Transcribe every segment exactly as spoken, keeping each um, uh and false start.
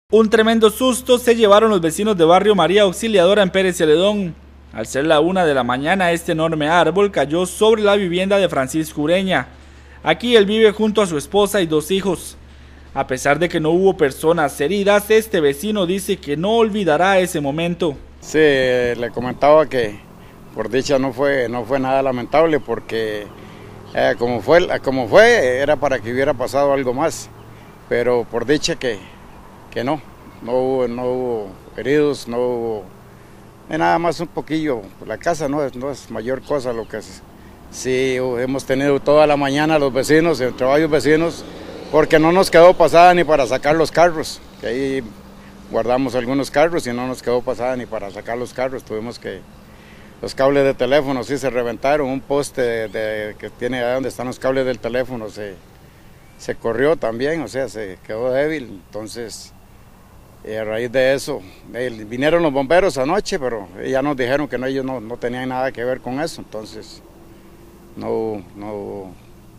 Un tremendo susto se llevaron los vecinos de barrio María Auxiliadora en Pérez Celedón. Al ser la una de la mañana, este enorme árbol cayó sobre la vivienda de Francisco Ureña. Aquí él vive junto a su esposa y dos hijos. A pesar de que no hubo personas heridas, este vecino dice que no olvidará ese momento. Sí, le comentaba que por dicha no fue, no fue nada lamentable porque eh, como, fue, como fue era para que hubiera pasado algo más, pero por dicha que, que no, no hubo, no hubo heridos, no hubo nada más un poquillo. La casa no es, no es mayor cosa lo que es. Sí, hemos tenido toda la mañana los vecinos, entre varios vecinos, porque no nos quedó pasada ni para sacar los carros, que ahí guardamos algunos carros y no nos quedó pasada ni para sacar los carros. Tuvimos que, los cables de teléfono sí se reventaron, un poste de, de, que tiene ahí donde están los cables del teléfono se, se corrió también, o sea, se quedó débil. Entonces, y a raíz de eso, eh, vinieron los bomberos anoche, pero ya nos dijeron que no, ellos no, no tenían nada que ver con eso, entonces no, no.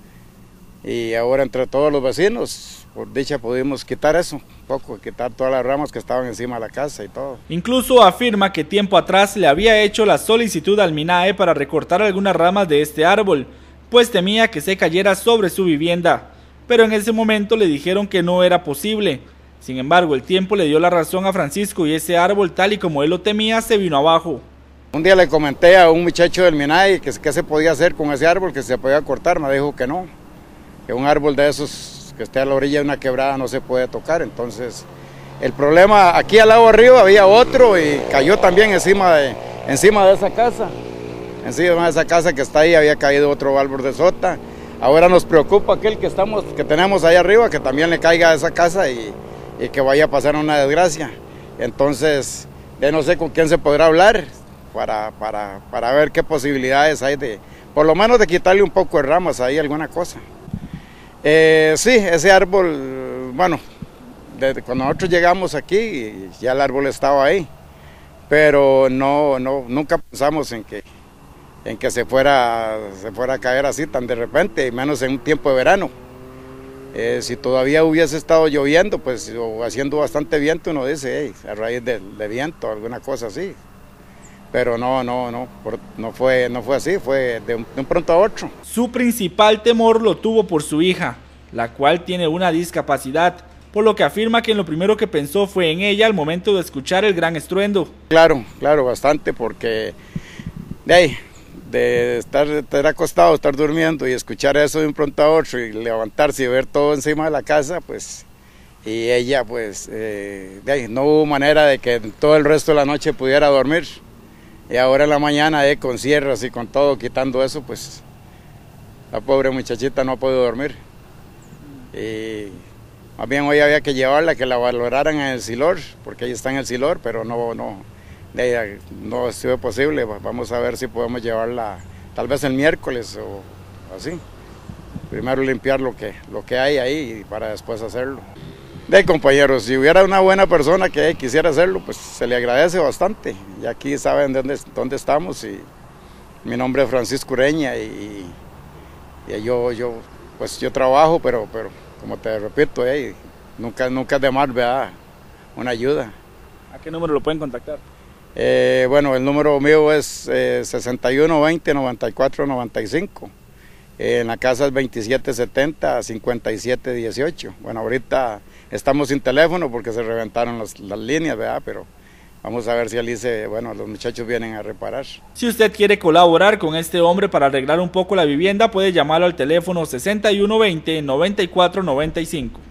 Y ahora entre todos los vecinos, por dicha pudimos quitar eso, un poco, quitar todas las ramas que estaban encima de la casa y todo. Incluso afirma que tiempo atrás le había hecho la solicitud al MINAE para recortar algunas ramas de este árbol, pues temía que se cayera sobre su vivienda, pero en ese momento le dijeron que no era posible. Sin embargo, el tiempo le dio la razón a Francisco y ese árbol, tal y como él lo temía, se vino abajo. Un día le comenté a un muchacho del MINAE que qué se podía hacer con ese árbol, que se podía cortar, me dijo que no, que un árbol de esos que esté a la orilla de una quebrada no se puede tocar. Entonces, el problema, aquí al lado arriba había otro y cayó también encima de, encima de esa casa, encima de esa casa que está ahí había caído otro árbol de sota. Ahora nos preocupa aquel que, estamos, que tenemos ahí arriba, que también le caiga a esa casa y y que vaya a pasar una desgracia. Entonces, ya no sé con quién se podrá hablar para, para, para ver qué posibilidades hay de, por lo menos de quitarle un poco de ramas ahí, alguna cosa. Eh, sí, ese árbol, bueno, desde cuando nosotros llegamos aquí, ya el árbol estaba ahí, pero no, no, nunca pensamos en que, en que se, fuera, se fuera a caer así tan de repente, y menos en un tiempo de verano. Eh, si todavía hubiese estado lloviendo, pues, o haciendo bastante viento, uno dice, hey, a raíz de, de viento, alguna cosa así. Pero no, no, no, por, no, fue, no fue así, fue de un, de un pronto a otro. Su principal temor lo tuvo por su hija, la cual tiene una discapacidad, por lo que afirma que lo primero que pensó fue en ella al momento de escuchar el gran estruendo. Claro, claro, bastante, porque de ahí, de estar, estar acostado, estar durmiendo y escuchar eso de un pronto a otro y levantarse y ver todo encima de la casa, pues, y ella pues, eh, de ahí, no hubo manera de que todo el resto de la noche pudiera dormir. Y ahora en la mañana, eh, con sierras y con todo, quitando eso, pues, la pobre muchachita no ha podido dormir. Y más bien hoy había que llevarla, que la valoraran en el Silor, porque ella está en el Silor, pero no, no. De ella no ha sido posible. Vamos a ver si podemos llevarla tal vez el miércoles o así. Primero limpiar lo que, lo que hay ahí para después hacerlo. De compañeros, si hubiera una buena persona que quisiera hacerlo, pues se le agradece bastante. Y aquí saben dónde, dónde estamos. Y mi nombre es Francisco Ureña y, y yo, yo, pues yo trabajo, pero, pero como te repito, eh, nunca, nunca es de más, ¿verdad? Una ayuda. ¿A qué número lo pueden contactar? Eh, bueno, el número mío es eh, sesenta y uno veinte noventa y cuatro noventa y cinco. Eh, en la casa es veintisiete setenta cincuenta y siete dieciocho. Bueno, ahorita estamos sin teléfono porque se reventaron las, las líneas, ¿verdad? Pero vamos a ver si Alice, bueno, los muchachos vienen a reparar. Si usted quiere colaborar con este hombre para arreglar un poco la vivienda, puede llamarlo al teléfono sesenta y uno veinte noventa y cuatro noventa y cinco.